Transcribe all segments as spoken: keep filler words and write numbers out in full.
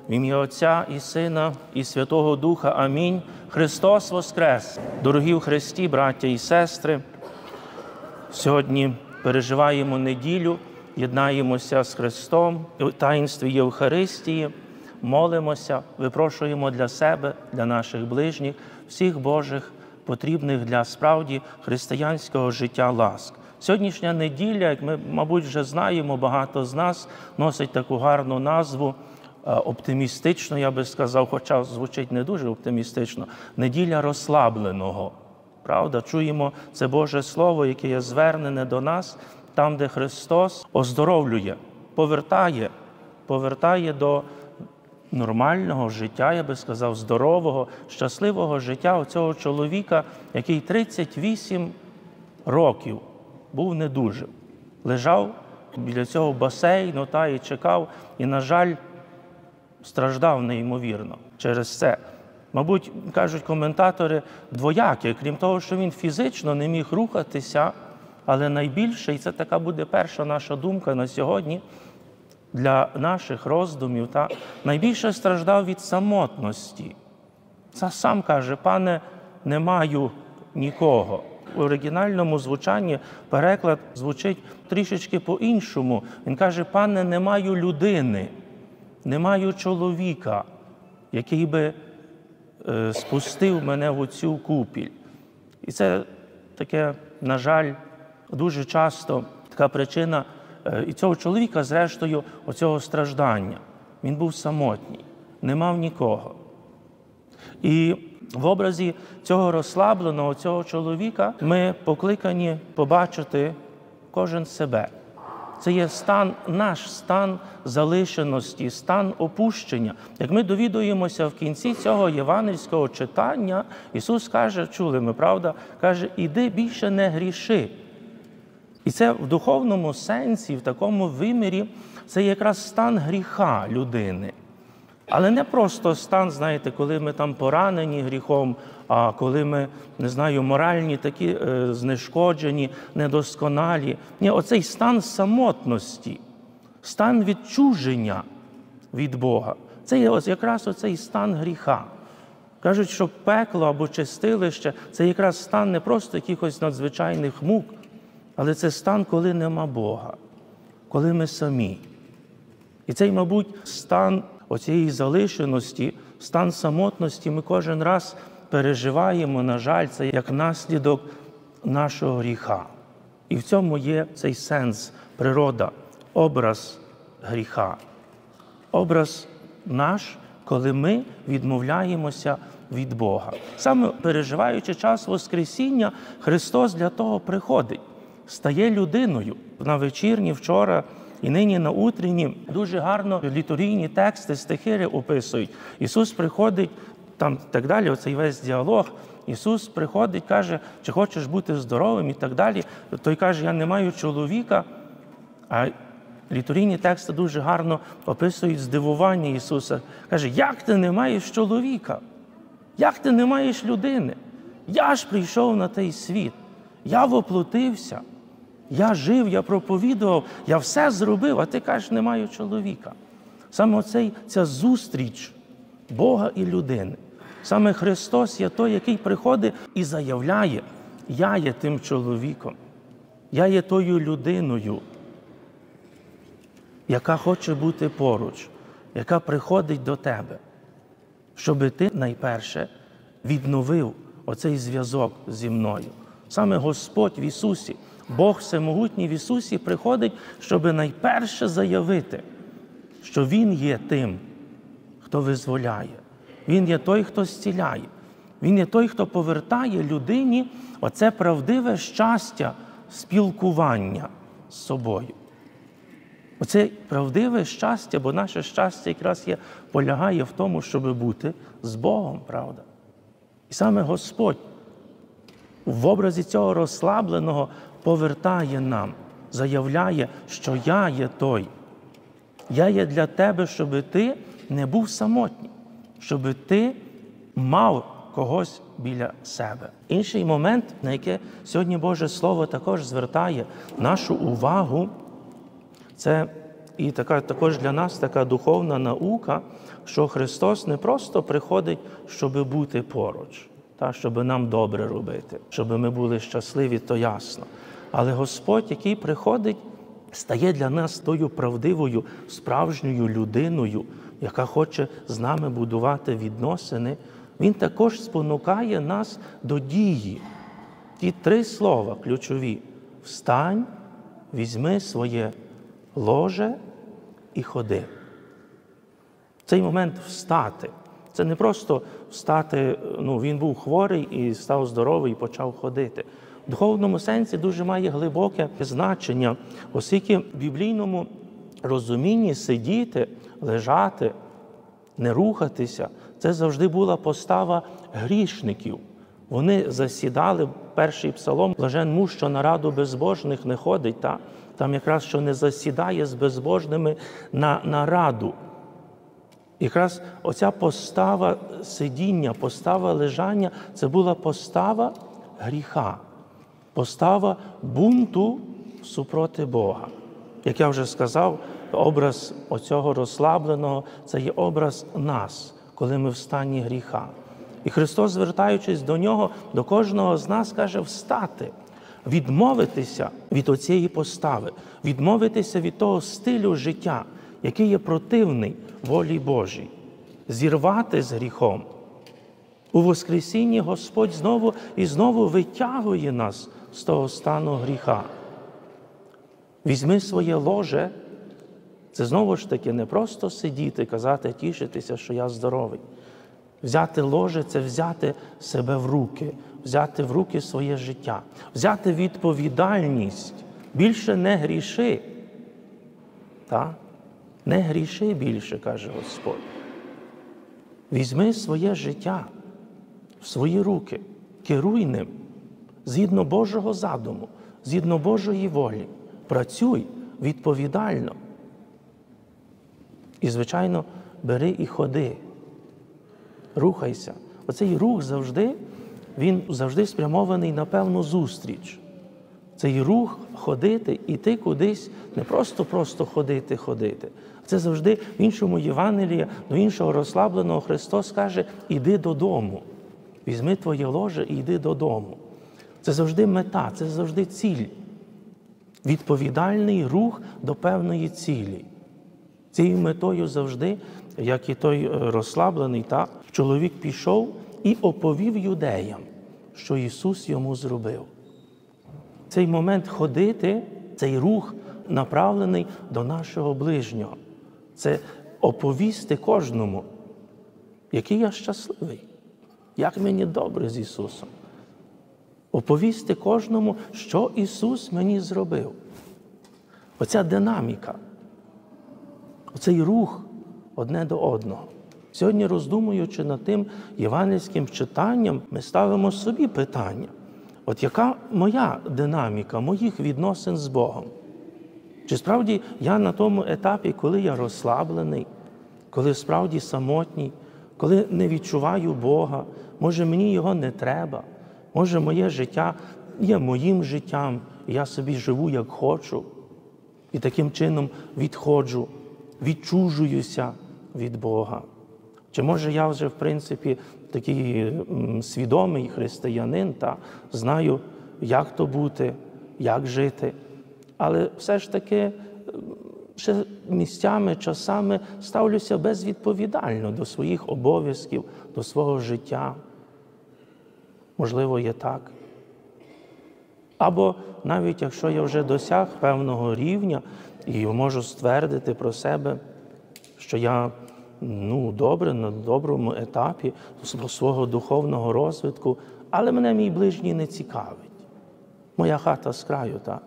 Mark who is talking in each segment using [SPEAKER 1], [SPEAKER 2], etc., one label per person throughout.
[SPEAKER 1] В ім'я Отця і Сина, і Святого Духа. Амінь. Христос воскрес! Дорогі в Христі, браття і сестри, сьогодні переживаємо неділю, єднаємося з Христом у таїнстві Євхаристії, молимося, випрошуємо для себе, для наших ближніх, всіх Божих, потрібних для справді християнського життя ласк. Сьогоднішня неділя, як ми, мабуть, вже знаємо, багато з нас носить таку гарну назву, оптимістично, я би сказав, хоча звучить не дуже оптимістично, неділя розслабленого. Правда? Чуємо це Боже Слово, яке є звернене до нас, там, де Христос оздоровлює, повертає, повертає до нормального життя, я би сказав, здорового, щасливого життя оцього чоловіка, який тридцять вісім років був недужим. Лежав біля цього басейну та і чекав, і, на жаль, страждав неймовірно через це. Мабуть, кажуть коментатори, двояке, крім того, що він фізично не міг рухатися, але найбільше, і це така буде перша наша думка на сьогодні, для наших роздумів, та найбільше страждав від самотності. Це сам каже: «Пане, не маю нікого». У оригінальному звучанні переклад звучить трішечки по-іншому. Він каже: «Пане, не маю людини, не маю чоловіка, який би е, спустив мене в оцю купіль». І це таке, на жаль, дуже часто така причина е, і цього чоловіка, зрештою, оцього страждання. Він був самотній, не мав нікого. І в образі цього розслабленого, цього чоловіка ми покликані побачити кожен себе. Це є стан, наш стан залишеності, стан опущення. Як ми довідуємося в кінці цього євангельського читання, Ісус каже, чули ми, правда, каже: «Іди більше не гріши». І це в духовному сенсі, в такому вимірі, це якраз стан гріха людини. Але не просто стан, знаєте, коли ми там поранені гріхом, а коли ми, не знаю, моральні такі е, знешкоджені, недосконалі. Ні, оцей стан самотності, стан відчуження від Бога. Це є ось якраз оцей стан гріха. Кажуть, що пекло або чистилище – це якраз стан не просто якихось надзвичайних мук, але це стан, коли нема Бога, коли ми самі. І цей, мабуть, стан оцієї залишеності, стан самотності ми кожен раз переживаємо, на жаль, це як наслідок нашого гріха. І в цьому є цей сенс, природа, образ гріха. Образ наш, коли ми відмовляємося від Бога. Саме переживаючи час Воскресіння, Христос для того приходить, стає людиною. На вечірні вчора і нині на утренні дуже гарно літургійні тексти, стихири описують. Ісус приходить, там так далі, оцей весь діалог. Ісус приходить, каже: «Чи хочеш бути здоровим?» і так далі. Той каже: «Я не маю чоловіка». А літургійні тексти дуже гарно описують здивування Ісуса. Каже: «Як ти не маєш чоловіка? Як ти не маєш людини? Я ж прийшов на той світ, я воплотився. Я жив, я проповідував, я все зробив, а ти кажеш, не маю чоловіка». Саме оцей, ця зустріч Бога і людини. Саме Христос є той, який приходить і заявляє: «Я є тим чоловіком, я є тою людиною, яка хоче бути поруч, яка приходить до тебе, щоби ти найперше відновив оцей зв'язок зі мною». Саме Господь в Ісусі, Бог Всемогутній в Ісусі приходить, щоб найперше заявити, що Він є тим, хто визволяє. Він є той, хто зціляє. Він є той, хто повертає людині оце правдиве щастя спілкування з собою. Оце правдиве щастя, бо наше щастя якраз є, полягає в тому, щоб бути з Богом, правда? І саме Господь в образі цього розслабленого повертає нам, заявляє, що я є той. Я є для тебе, щоб ти не був самотній, щоб ти мав когось біля себе. Інший момент, на який сьогодні Боже Слово також звертає нашу увагу, це і така, також для нас така духовна наука, що Христос не просто приходить, щоб бути поруч, та, щоб нам добре робити, щоб ми були щасливі, то ясно. Але Господь, який приходить, стає для нас тою правдивою, справжньою людиною, яка хоче з нами будувати відносини. Він також спонукає нас до дії. Ті три слова ключові. Встань, візьми своє ложе і ходи. Цей момент встати. Це не просто встати, ну, він був хворий і став здоровий і почав ходити. В духовному сенсі дуже має глибоке значення, оскільки в біблійному розумінні сидіти, лежати, не рухатися – це завжди була постава грішників. Вони засідали, перший псалом, «Блажен муж, що на раду безбожних не ходить», та? Там якраз, що не засідає з безбожними на, на раду. Якраз оця постава сидіння, постава лежання – це була постава гріха, постава бунту супроти Бога. Як я вже сказав, образ оцього розслабленого – це є образ нас, коли ми в стані гріха. І Христос, звертаючись до Нього, до кожного з нас каже встати, відмовитися від оцієї постави, відмовитися від того стилю життя, який є противний волі Божій, зірвати з гріхом. У Воскресінні Господь знову і знову витягує нас з того стану гріха. Візьми своє ложе. Це знову ж таки не просто сидіти, казати, тішитися, що я здоровий. Взяти ложе – це взяти себе в руки, взяти в руки своє життя, взяти відповідальність, більше не гріши. Так? Не гріши більше, каже Господь. Візьми своє життя в свої руки, керуй ним, згідно Божого задуму, згідно Божої волі. Працюй відповідально. І, звичайно, бери і ходи. Рухайся. Оцей рух завжди, він завжди спрямований на певну зустріч. Цей рух ходити, іти кудись, не просто-просто ходити, ходити. Це завжди в іншому Євангелії, до іншого розслабленого Христос каже, іди додому. Візьми твоє ложе і йди додому. Це завжди мета, це завжди ціль. Відповідальний рух до певної цілі. Цією метою завжди, як і той розслаблений, та, чоловік пішов і оповів юдеям, що Ісус йому зробив. Цей момент ходити, цей рух направлений до нашого ближнього. Це оповісти кожному, який я щасливий, як мені добре з Ісусом. Оповісти кожному, що Ісус мені зробив. Оця динаміка, оцей рух одне до одного. Сьогодні, роздумуючи над тим євангельським читанням, ми ставимо собі питання. От яка моя динаміка, моїх відносин з Богом? Чи справді я на тому етапі, коли я розслаблений, коли справді самотній, коли не відчуваю Бога, може мені Його не треба, може моє життя є моїм життям, і я собі живу як хочу, і таким чином відходжу, відчужуюся від Бога. Чи може я вже, в принципі, такий м, свідомий християнин, та знаю, як то бути, як жити, але все ж таки ще місцями, часами ставлюся безвідповідально до своїх обов'язків, до свого життя. Можливо, є так. Або навіть якщо я вже досяг певного рівня і можу ствердити про себе, що я ну, добре, на доброму етапі свого духовного розвитку, але мене мій ближній не цікавить. Моя хата з краю, так?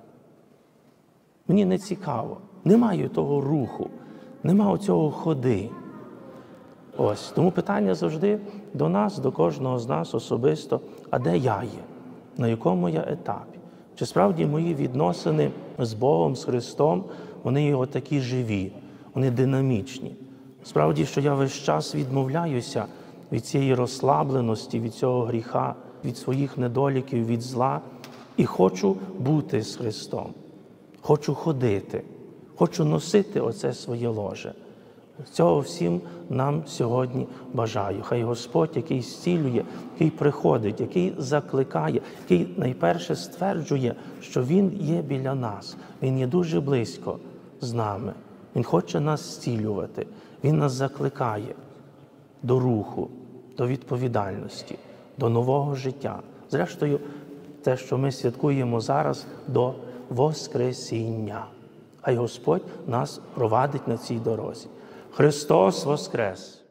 [SPEAKER 1] Мені не цікаво. Немає того руху, немає цього ходи. Ось, тому питання завжди до нас, до кожного з нас особисто, а де я є? На якому я етапі? Чи справді мої відносини з Богом, з Христом, вони його такі живі, вони динамічні? Справді, що я весь час відмовляюся від цієї розслабленості, від цього гріха, від своїх недоліків, від зла, і хочу бути з Христом. Хочу ходити, хочу носити оце своє ложе. Цього всім нам сьогодні бажаю. Хай Господь, який зцілює, який приходить, який закликає, який найперше стверджує, що Він є біля нас, Він є дуже близько з нами. Він хоче нас зцілювати, Він нас закликає до руху, до відповідальності, до нового життя. Зрештою, те, що ми святкуємо зараз, до Воскресіння. Хай Господь нас провадить на цій дорозі. Христос Воскрес!